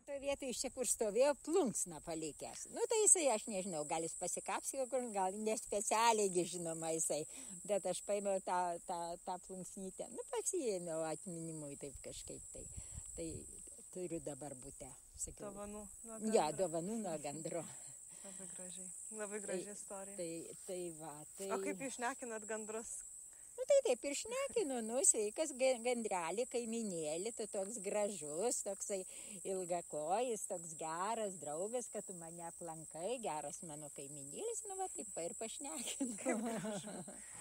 toje vietoje iš čia, kur stovėjo, plunksną palikęs. Nu, tai jisai, aš nežinau, gal jis pasikapsėjo, gal nespecialiai, žinoma, jisai, bet aš paėmiau tą plunksnytę, nu, pasiėmiau atminimui taip kažkaip, tai turiu dabar bute. Dovanų nuo gandro. Ja, dovanų nuo gandro. Labai graži istorija. Tai va, tai... O kaip jūs šnekinat gandrus? Nu, tai taip ir šnekinu, nu, sveikas gandrelį, kaiminėlį, tu toks gražus, toksai ilgakojis, toks geras draugas, kad tu mane aplankai, geras mano kaiminėlis, nu, va, taip ir pašnekinu. Kaip gražu.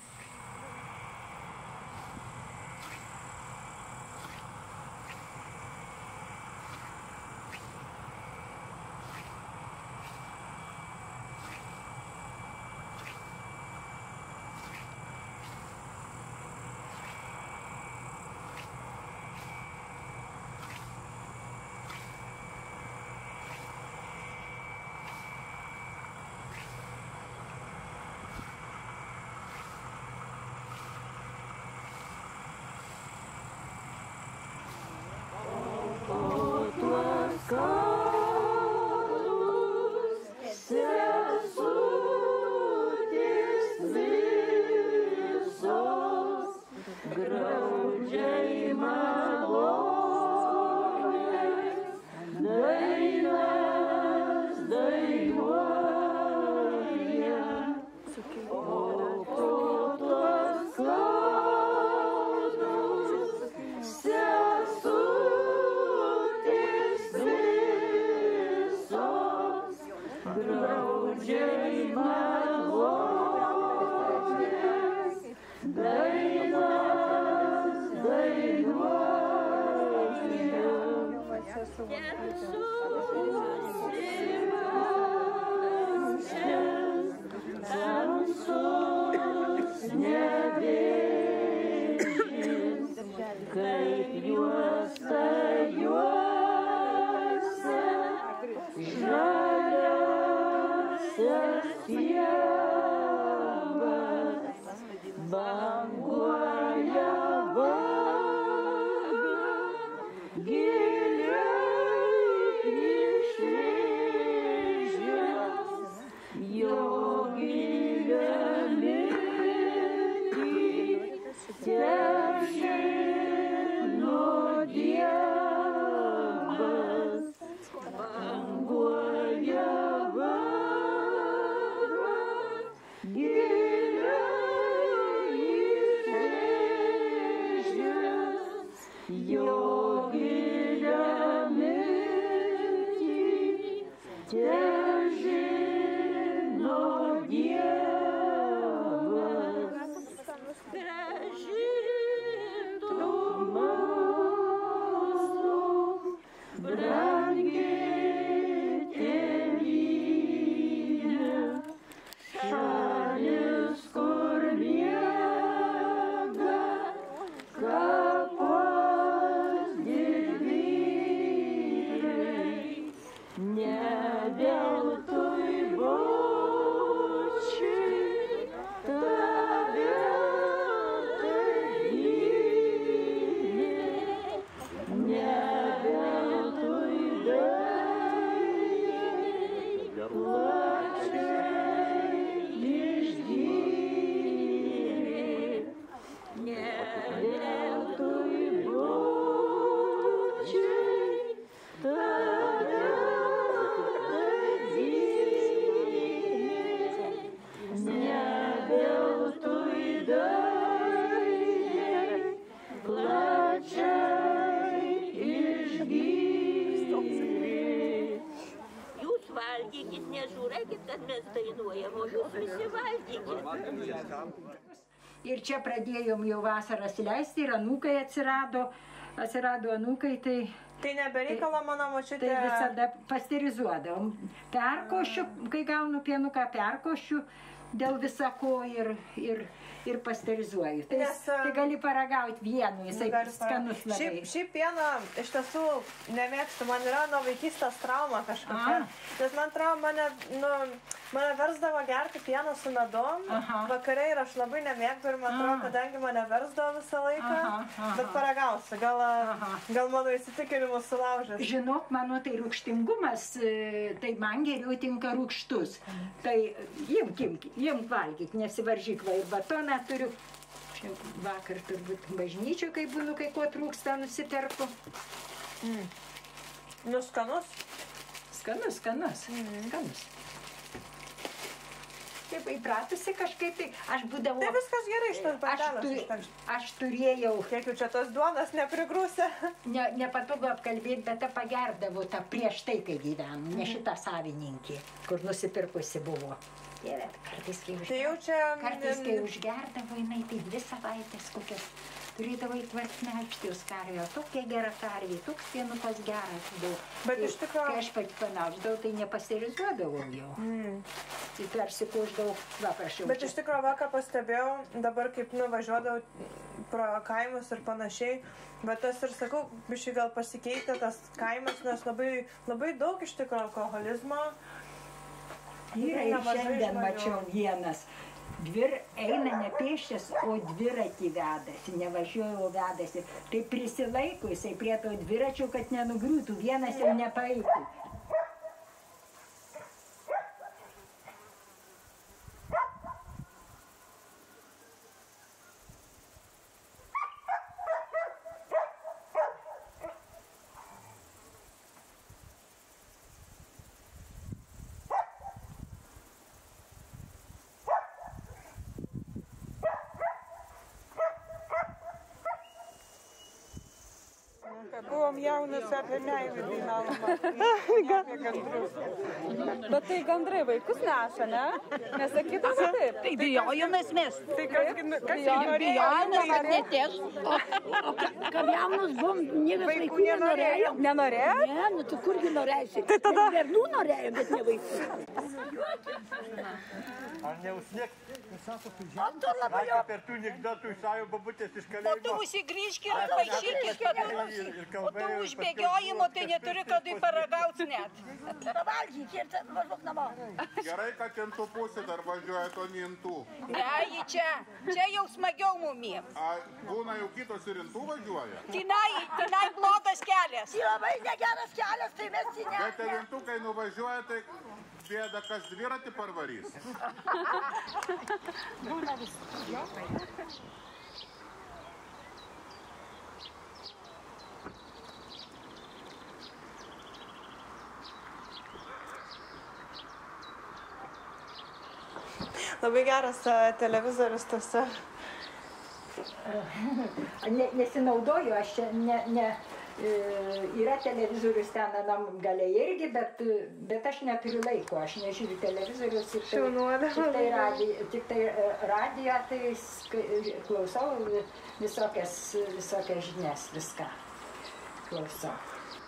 Ir čia pradėjom jau vasaras leisti ir anūkai atsirado anūkai, tai... Tai nebereikalo mano močiutė... Tai visada pasterizuodavom. Perkošiu, kai gaunu pienuką, perkošiu, dėl visako ir pasterizuoju. Tai gali paragauti vienu, jisai skanus labai. Šiaip pieną iš tiesų nemėgstu, man yra nuo vaikystės trauma kažkokia. Nes man trauma, mane versdavo gerti pieną su medom, vakare ir aš labai nemėgdavau ir man atrodo, kadangi mane versdavo visą laiką, bet paragausiu, gal mano įsitikinimus sulaužęs. Žinok, mano tai rūgštingumas, tai man geriau tinka rūgštus. Tai imk valgyk, nesivaržyk, va ir batoną turiu. Vakar turbūt bažnyčių, kai būnu, kai ko trūksta, nusiperku. Nu, skanus? Skanus. Taip, įpratusi kažkaip tai, aš būdavau... Tai viskas gerai, šitas batelas. Aš turėjau... Kiek jau čia tos duonos neprigrūsia? Nepatogu apkalbėti, bet pagerdavau tą prieš tai, kai gyvenu, ne šitą savininkį, kur nusipirkusi buvo. Dieve, kartais, kai užgerdavo, jinai tai 2 savaitės kokias turėdavo įtvarkmelžti jos karvę. Tokia gera karvė, toks pienukas geras buvo. Bet iš tikrųjų... Kai aš pati pamelždavau, tai nepasterizuodavau jau. Tai persikuždavau, prašau. Bet iš tikrųjų, vakar pastebėjau, dabar kaip nuvažiuodavau pro kaimus ir panašiai, bet tas ir sakau, biškai gal pasikeitė tas kaimas, nes labai daug iš tikrųjų alkoholizmo. Vyrai šiandien mačiau vienas. Eina ne pėsčias, o dviratį vedasi, nevažiuoja, o vedasi. Tai prisilaiko jisai prie to dviračio, kad nenugriūtų, vienas jau nepaeitų. Buvom jaunas, apie meilę dainavom, apie gandrus. Bet tai gandrai vaikus neša, ne? Nesakydavo taip. Tai bijojomės mes. Tai kas Bijojomės, kad netės. Kad jaunas buvom, niekas vaikų nenorėjo. Nenorėjo? Ne, nu tu kurgi norėsi. Tai tada... Bernų norėjo, bet ne vaikų. Ar neužsniegt? Per tų nikdotų išsaujo babutės iš kalėjimo. O tu užsigrįžk ir atpaišykis, o tu užbėgiojimo tai neturi kada paragauti net. Pavalgyk ir važiuok namo. Gerai, kad intų pusė dar važiuoja, to nintų. Ne, jį čia jau smagiau mumiem. Būna jau kitos ir intų važiuoja? Tinai blogas kelias. Labai negeras kelias, tai mes tinai. Bet ir intų, kai nuvažiuoja, tai bėda, kas dviratį parvarys. Būna vis. Labai geras televizorius tose. Nesinaudoju, aš čia yra televizorius ten anam gale irgi, bet aš neturiu laiko, aš nežiūriu televizorius ir tik tai radiją, tai klausau visokias žinias, viską klausau.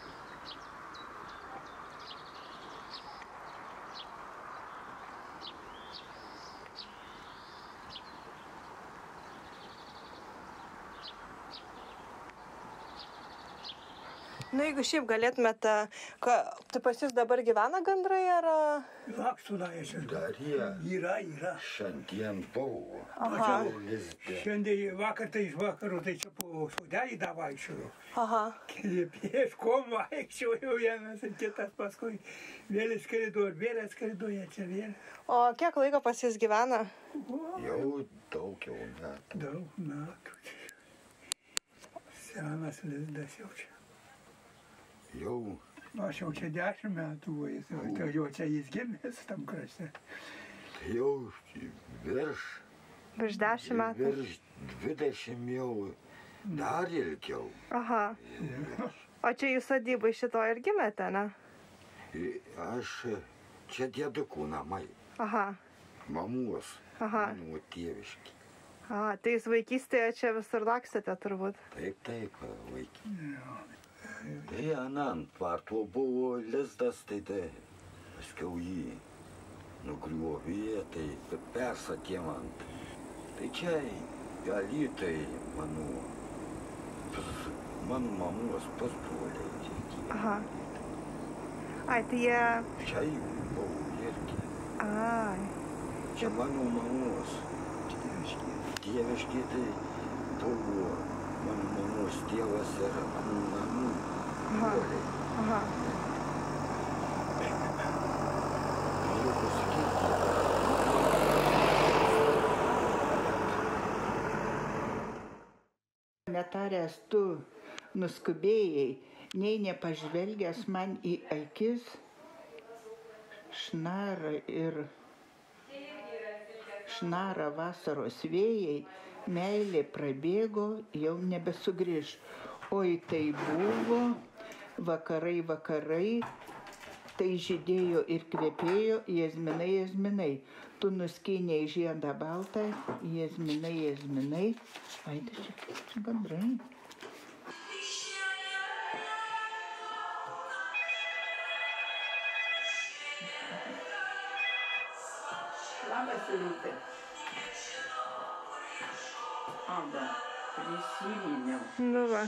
Nu, jeigu šiaip galėtumėte, tai pas jūs dabar gyvena gandrai, ar... Lakstulaisi. Dar jie. Yra. Šiandien buvo. Šiandien vakar tai iš vakarų, tai čia po sodelį davaičiau. Aha. Pieškom vaikščiau vienas ir kitas, paskui vėl skrido, čia vėl. O kiek laiko pas jūs gyvena? Jau daug metų. Daug metų. Senas lizdas jau čia. Jau. Aš jau čia 10 metų, tai jau čia jis gimęs tam krašte. Jau virš 10 metų. Virš 20 jau, dar ilgiau. Aha. O čia jūs sodybai šito ir gimėte, ne? Aš čia diedukų namai. Aha. Mamos. Aha. Mano tėviški. Aha, tai jūs vaikystėje čia visur laksite turbūt? Taip, vaikystėje. Tai ant tvarto buvo lizdas, tai paskiau jį nugriovė, tai persakėm ant. Tai čia Alytai, mano mamos pusbroliai. Aha. Ai, tai jie... Čia jų buvo irgi. Ai. Čia mano mamos. Tėviški tai buvo mano mamos tėvas ir namų broliai. Aha. Galiu pasakyti. Netaręs tu nuskubėjai, nei nepažvelgęs man į akis, šnara vasaros vėjai, meilė prabėgo, jau nebesugrįž. Oi, tai buvo vakarai, tai žydėjo ir kvepėjo jazminai. Tu nuskynei žiedą baltą, jazminai. Ai, tai čia gandrai. Labas, Rūtė. Aba, prisiminiau. Nu va.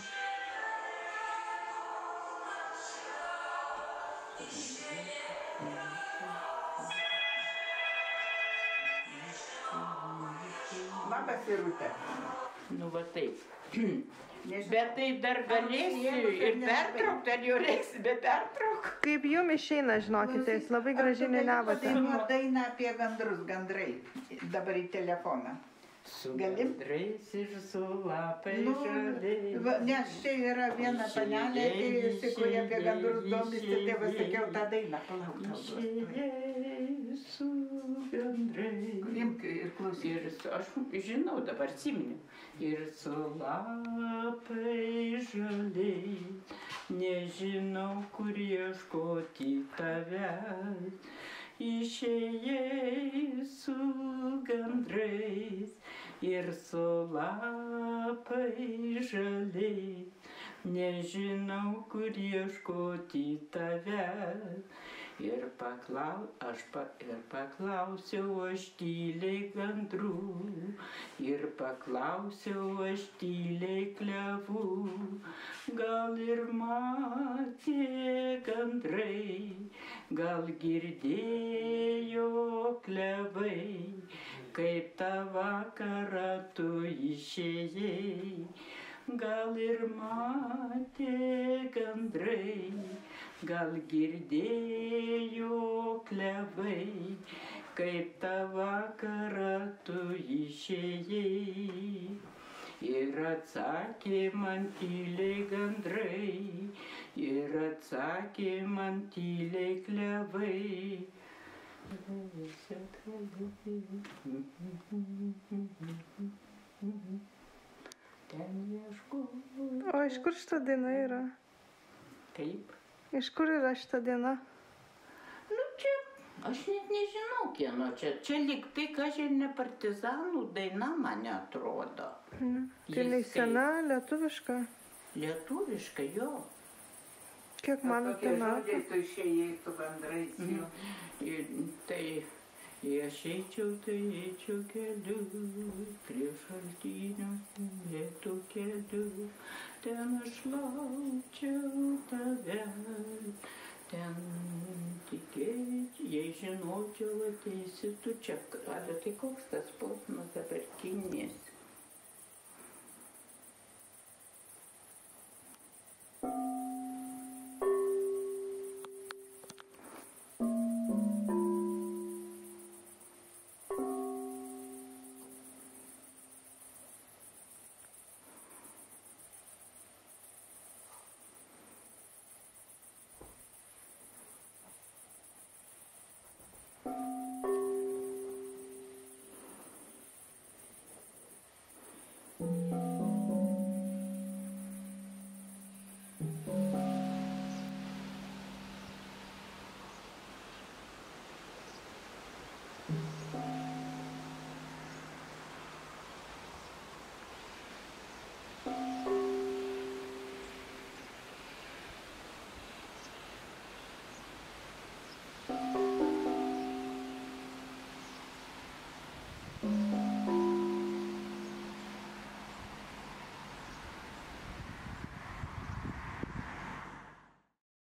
Labas, Rūtė. Nu va taip. Bet tai dar galėsiu ir pertraukti, ar jau reiks be pertraukti? Kaip jum išeina, žinokite, jūs labai gražiai niuniavote. Daina apie gandrai, dabar į telefoną. Su gandrais ir su lapai žaliai. Nes čia yra viena panelė atėjusi, kuri apie gandrus domisi, tai va sakiau tą dainą. Išėjai su gandrais. Imk ir klausyk. Aš žinau, dabar atsiminiu. Ir su lapai žaliai, nežinau, kur ieškoti tavęs. Išėjai su gandrais ir su lapai žaliai, nežinau, kur ieškoti tavęs. Ir paklausiau aš tyliai gandrų, ir paklausiau aš tyliai klevų, gal ir matė gandrai, gal girdėjo klevai, kaip tą vakarą tu išėjai. Gal ir matė gandrai, gal girdėjo klevai, kaip tą vakarą tu išėjai. Ir atsakė man tyliai gandrai, ir atsakė man tyliai klevai. O iš kur šita daina yra? Kaip? Iš kur yra šita daina? Nu čia, aš net nežinau kieno čia. Čia lyg tai, kažkaip ne partizanų daina, man atrodo. Tai jinai sena, lietuviška? Lietuviška, jo. Kiek manote metų? Tu išėjai su gandrais. Tai aš eičiau keliu, prie šaltinius lėtų keliu, ten aš laukčiau tavęs, ten tikėčiau, jei žinočiau ateisi tu čia. Tai koks tas posmas dabartinis?